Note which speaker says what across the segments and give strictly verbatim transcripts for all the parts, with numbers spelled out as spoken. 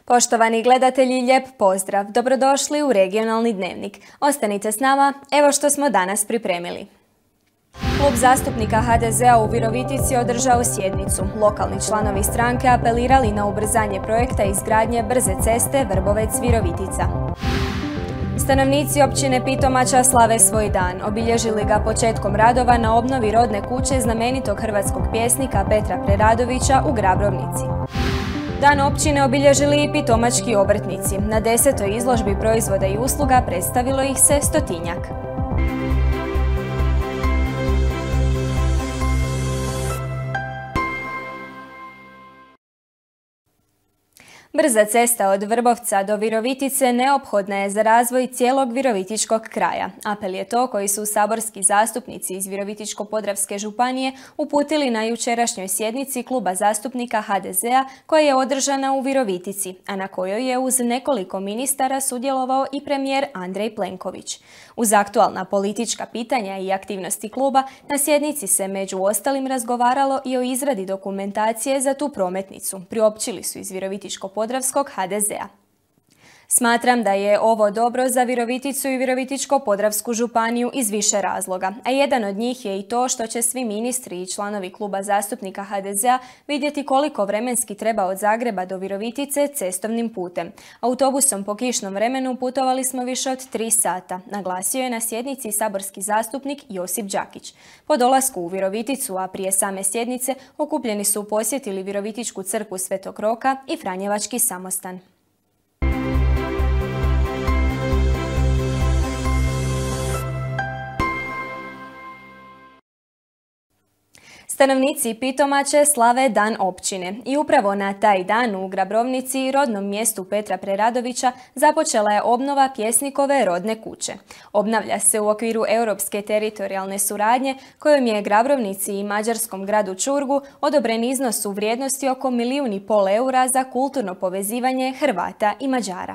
Speaker 1: Poštovani gledatelji, lijep pozdrav. Dobrodošli u Regionalni dnevnik. Ostanite s nama, evo što smo danas pripremili. Klub zastupnika ha de zea u Virovitici održao sjednicu. Lokalni članovi stranke apelirali na ubrzanje projekta izgradnje brze ceste Vrbovec-Virovitica. Stanovnici općine Pitomača slave svoj dan. Obilježili ga početkom radova na obnovi rodne kuće znamenitog hrvatskog pjesnika Petra Preradovića u Grabrovnici. Dan općine obilježili i pitomački obrtnici. Na desetoj izložbi proizvoda i usluga predstavilo ih se stotinjak. Brza cesta od Vrbovca do Virovitice neophodna je za razvoj cijelog virovitičkog kraja. Apel je to koji su saborski zastupnici iz Virovitičko-podravske županije uputili na jučerašnjoj sjednici Kluba zastupnika ha de zea koja je održana u Virovitici, a na kojoj je uz nekoliko ministara sudjelovao i premijer Andrej Plenković. Uz aktualna politička pitanja i aktivnosti kluba, na sjednici se među ostalim razgovaralo i o izradi dokumentacije za tu prometnicu, priopćili su iz Virovitičko-podravskog ha de zea. Smatram da je ovo dobro za Viroviticu i Virovitičko-podravsku županiju iz više razloga, a jedan od njih je i to što će svi ministri i članovi Kluba zastupnika ha de zea vidjeti koliko vremenski treba od Zagreba do Virovitice cestovnim putem. Autobusom po kišnom vremenu putovali smo više od tri sata, naglasio je na sjednici saborski zastupnik Josip Đakić. Po dolasku u Viroviticu, a prije same sjednice, okupljeni su posjetili Virovitičku crkvu Svetog Roka i Franjevački samostan. Stanovnici Pitomače slave Dan općine i upravo na taj dan u Grabrovnici, rodnom mjestu Petra Preradovića, započela je obnova pjesnikove rodne kuće. Obnavlja se u okviru europske teritorijalne suradnje kojom je Grabrovnici i mađarskom gradu Čurgu odobren iznos u vrijednosti oko milijun i pol eura za kulturno povezivanje Hrvata i Mađara.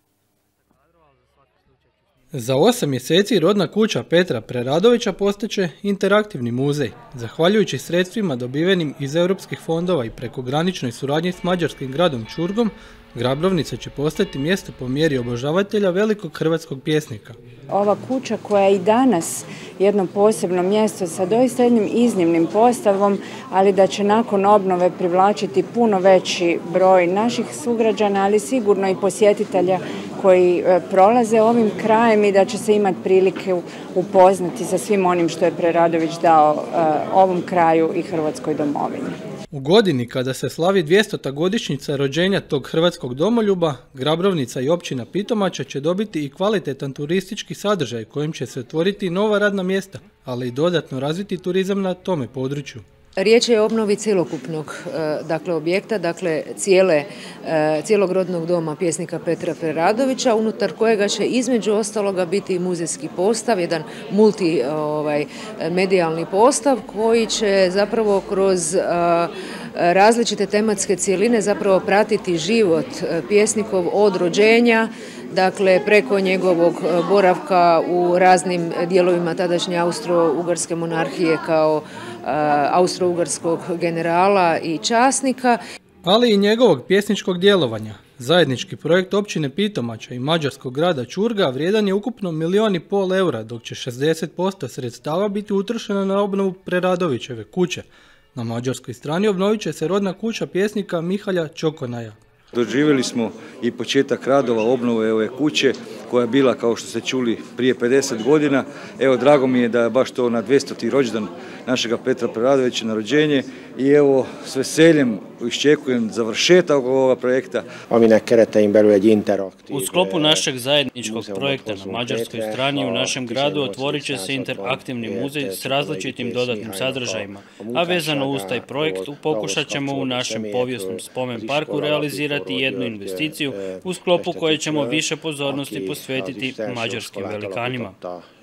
Speaker 2: Za osam mjeseci rodna kuća Petra Preradovića postaće interaktivni muzej. Zahvaljujući sredstvima dobivenim iz europskih fondova i prekograničnoj suradnji s mađarskim gradom Čurgom, Grabrovnica će postati mjesto po mjeri obožavatelja velikog hrvatskog pjesnika.
Speaker 3: Ova kuća koja je i danas jedno posebno mjesto sa doista jednim iznimnim postavom, ali da će nakon obnove privlačiti puno veći broj naših sugrađana, ali sigurno i posjetitelja koji prolaze ovim krajem i da će se imati prilike upoznati sa svim onim što je Preradović dao ovom kraju i Hrvatskoj domovini.
Speaker 2: U godini kada se slavi dvjestota godišnjica rođenja tog hrvatskog domoljuba, Grabrovnica i općina Pitomača će dobiti i kvalitetan turistički sadržaj kojim će se otvoriti nova radna mjesta, ali i dodatno razviti turizam na tome području.
Speaker 4: Riječ je o obnovi cjelokupnog dakle, objekta, dakle cijele, cijelog rodnog doma pjesnika Petra Preradovića, unutar kojega će između ostaloga biti i muzejski postav, jedan multimedijalni postav koji će zapravo kroz različite tematske cjeline zapravo pratiti život pjesnikov od rođenja, dakle preko njegovog boravka u raznim dijelovima tadašnje Austro-Ugarske monarhije kao austro-ugarskog generala i časnika.
Speaker 2: Ali i njegovog pjesničkog djelovanja. Zajednički projekt općine Pitomača i mađarskog grada Čurga vrijedan je ukupno milijun i pol eura, dok će šezdeset posto sredstava biti utrošeno na obnovu Preradovićeve kuće. Na mađarskoj strani obnovit će se rodna kuća pjesnika Mihalja Čokonaja.
Speaker 5: Doživjeli smo i početak radova obnove ove kuće koja je bila, kao što ste čuli, prije pedeset godina. Evo, drago mi je da je baš to na dvjestoti rođendan našega Petra Preradovića na rođenje i evo, s veseljem iščekujem završetak ovoga projekta.
Speaker 6: U sklopu našeg zajedničkog projekta na mađarskoj strani u našem gradu otvorit će se interaktivni muzej s različitim dodatnim sadržajima, a vezano uz taj projekt pokušat ćemo u našem povijesnom spomen parku realizirati jednu investiciju u sklopu koje ćemo više pozornosti posvetiti mađarskim velikanima.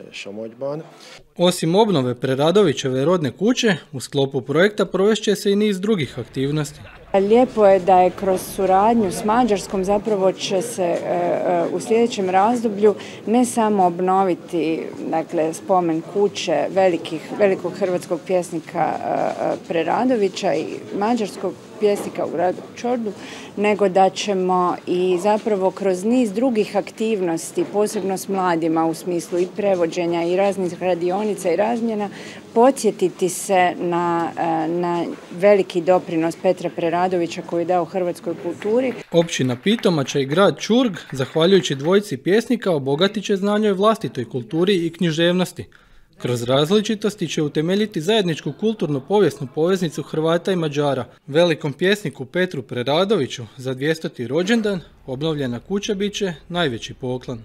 Speaker 2: Osim obnove Preradovićeve rodne kuće, u sklopu projekta provest će se i niz drugih aktivnosti.
Speaker 3: Lijepo je da je kroz suradnju s Mađarskom zapravo će se u sljedećem razdoblju ne samo obnoviti, dakle, spomen kuće velikih, velikog hrvatskog pjesnika Preradovića i mađarskog pjesnika u gradu Čordu, nego da ćemo i zapravo kroz niz drugih aktivnosti, posebno s mladima u smislu i prevođenja i raznih radionica i razmjena, podsjetiti se na, na veliki doprinos Petra Preradovića koji je dao hrvatskoj kulturi.
Speaker 2: Općina Pitomača i grad Čurg, zahvaljujući dvojici pjesnika, obogatit će znanje o vlastitoj kulturi i književnosti. Kroz različitosti će utemeljiti zajedničku kulturno-povijesnu poveznicu Hrvata i Mađara. Velikom pjesniku Petru Preradoviću za dvjestoti rođendan obnovljena kuća bit će najveći poklon.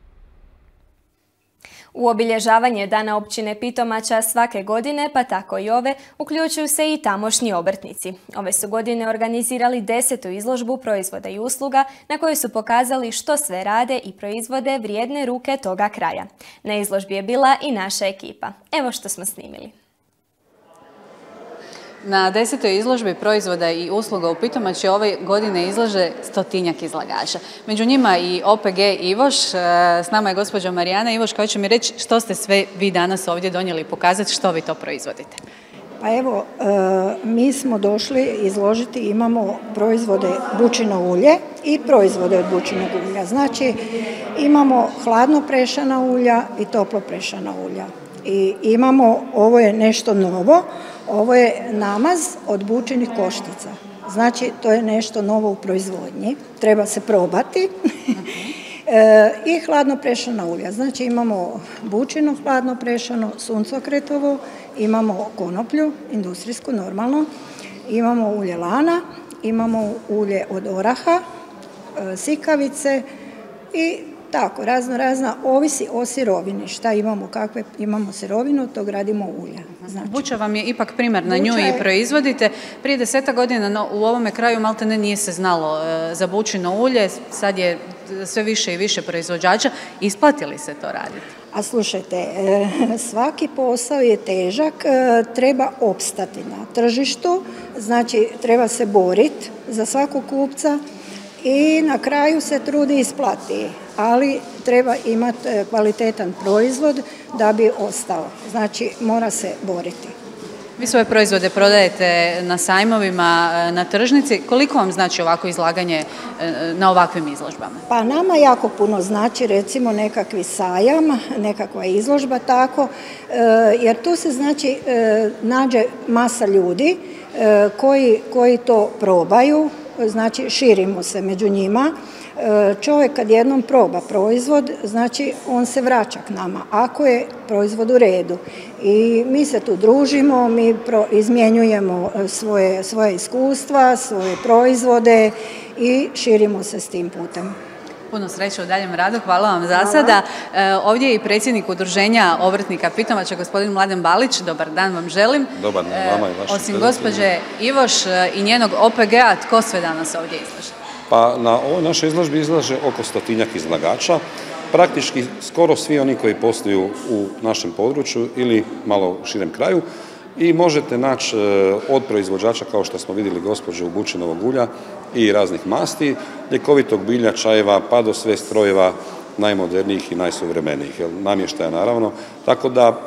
Speaker 1: U obilježavanje Dana općine Pitomača svake godine, pa tako i ove, uključuju se i tamošnji obrtnici. Ove su godine organizirali desetu izložbu proizvoda i usluga na kojoj su pokazali što sve rade i proizvode vrijedne ruke toga kraja. Na izložbi je bila i naša ekipa. Evo što smo snimili.
Speaker 7: Na desetoj izložbi proizvoda i usluga u Pitomači ove godine izlaže stotinjak izlagača. Među njima i O P G Ivoš, s nama je gospođa Marijana Ivoš koja će mi reći što ste sve vi danas ovdje donijeli i pokazati što vi to proizvodite.
Speaker 8: Pa evo, mi smo došli izložiti, imamo proizvode bučino ulje i proizvode od bučinog ulja. Znači imamo hladno prešana ulja i toplo prešana ulja. I imamo, ovo je nešto novo, ovo je namaz od bučinih koštica. Znači, to je nešto novo u proizvodnji, treba se probati. e, I hladno prešana ulja. Znači, imamo bučino hladno prešano, suncokretovo, imamo konoplju, industrijsku normalno, imamo ulje lana, imamo ulje od oraha, e, sikavice i tako, razno razna, ovisi o sirovini. Šta imamo, kakve imamo sirovinu, to gradimo ulja.
Speaker 7: Znači, buča vam je ipak primjer, na nju i proizvodite. Prije deseta godina no, u ovome kraju maltene nije se znalo e, za bučino ulje, sad je sve više i više proizvođača. Isplati li se to raditi?
Speaker 8: A slušajte, e, svaki posao je težak, e, treba opstati na tržištu, znači treba se boriti za svakog kupca i na kraju se trudi isplati, ali treba imati kvalitetan proizvod da bi ostao. Znači, mora se boriti.
Speaker 7: Vi svoje proizvode prodajete na sajmovima, na tržnici. Koliko vam znači ovako izlaganje na ovakvim izložbama?
Speaker 8: Pa nama jako puno znači, recimo, nekakvi sajam, nekakva izložba tako, jer tu se znači nađe masa ljudi koji, koji to probaju, znači širimo se među njima. Čovjek kad jednom proba proizvod, znači on se vraća k nama, ako je proizvod u redu. I mi se tu družimo, mi pro, izmjenjujemo svoje, svoje iskustva, svoje proizvode i širimo se s tim putem.
Speaker 7: Puno sreće u daljem radu, hvala vam za sada. E, ovdje je i predsjednik udruženja obrtnika Pitomača, gospodin Mladen Balić. Dobar dan vam želim.
Speaker 9: Dobar dan vama i vašim.
Speaker 7: Osim gospođe Ivoš i njenog O P G-a, tko sve danas ovdje izlaže?
Speaker 9: Pa na ovoj našoj izložbi izlaže oko stotinjak izlagača. Praktički skoro svi oni koji posluju u našem području ili malo širem kraju. I možete naći od proizvođača, kao što smo vidjeli gospođu bučinovog ulja i raznih masti, ljekovitog bilja, čajeva, pa do sve strojeva najmodernijih i najsuvremenijih, namještaja naravno. Tako da e,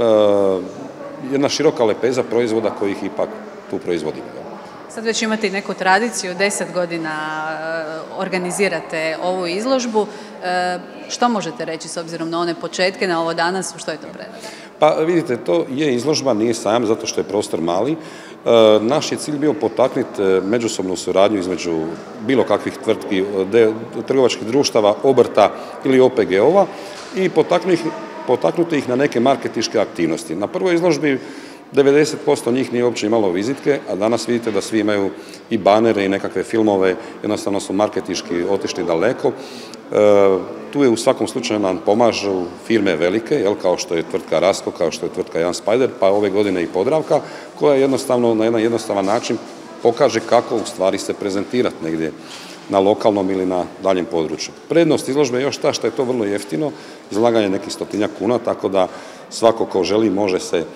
Speaker 9: jedna široka lepeza proizvoda kojih ipak tu proizvodimo.
Speaker 7: Sad već imate i neku tradiciju, deset godina organizirate ovu izložbu. E, što možete reći s obzirom na one početke, na ovo danas, što je to predano?
Speaker 9: Pa vidite, to je izložba, nije sajam zato što je prostor mali. E, naš je cilj bio potaknuti međusobnu suradnju između bilo kakvih tvrtki, de, trgovačkih društava, obrta ili O P G-ova i potaknuti, potaknuti ih na neke marketinške aktivnosti. Na prvoj izložbi devedeset posto njih nije uopće imalo vizitke, a danas vidite da svi imaju i banere i nekakve filmove, jednostavno su marketinški otišli daleko. E, tu je u svakom slučaju nam pomažu firme velike, jel, kao što je tvrtka Rasko, kao što je tvrtka Jan Spider, pa ove godine i Podravka, koja jednostavno na jedan jednostavan način pokaže kako u stvari se prezentirati negdje na lokalnom ili na daljem području. Prednost izložbe je još ta što je to vrlo jeftino, izlaganje nekih stotinjak kuna, tako da svako ko želi može se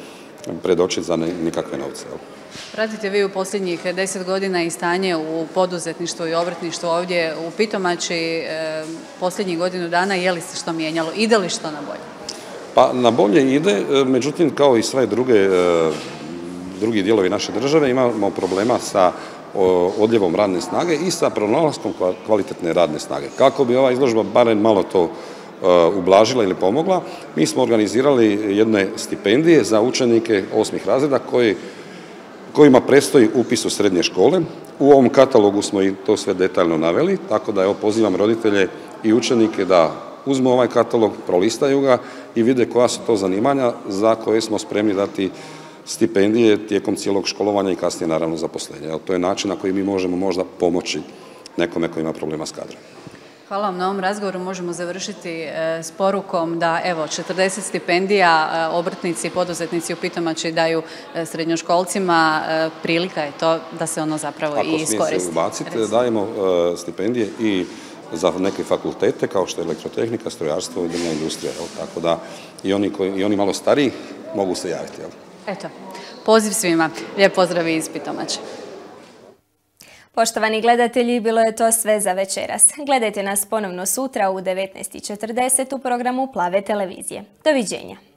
Speaker 9: predočiti za nikakve novce.
Speaker 7: Pratite vi u posljednjih deset godina i stanje u poduzetništvu i obrtništvu ovdje u Pitomači, posljednjih godinu dana, je li se što mijenjalo? Ide li što na bolje?
Speaker 9: Pa na bolje ide, međutim kao i sve druge, drugi dijelovi naše države imamo problema sa odljevom radne snage i sa pronalaskom kvalitetne radne snage. Kako bi ova izložba barem malo to ublažila ili pomogla, mi smo organizirali jedne stipendije za učenike osmih razreda koji, kojima predstoji upis u srednje škole. U ovom katalogu smo i to sve detaljno naveli, tako da evo pozivam roditelje i učenike da uzmu ovaj katalog, prolistaju ga i vide koja su to zanimanja za koje smo spremni dati stipendije tijekom cijelog školovanja i kasnije naravno zaposlenja. To je način na koji mi možemo možda pomoći nekome koji ima problema s kadrom.
Speaker 7: Hvala vam na ovom razgovoru. Možemo završiti s porukom da evo četrdeset stipendija obrtnici i poduzetnici u Pitomači daju srednjoškolcima. Prilika je to da se ono zapravo i iskoristi. Ako smije se
Speaker 9: ubaciti, dajemo stipendije i za neke fakultete kao što je elektrotehnika, strojarstvo i drvna industrija. Tako da i oni, koji, i oni malo stariji mogu se javiti. Jel?
Speaker 7: Eto, poziv svima. Lijep pozdrav iz Pitomače.
Speaker 1: Poštovani gledatelji, bilo je to sve za večeras. Gledajte nas ponovno sutra u devetnaest i četrdeset u programu Plave televizije. Doviđenja.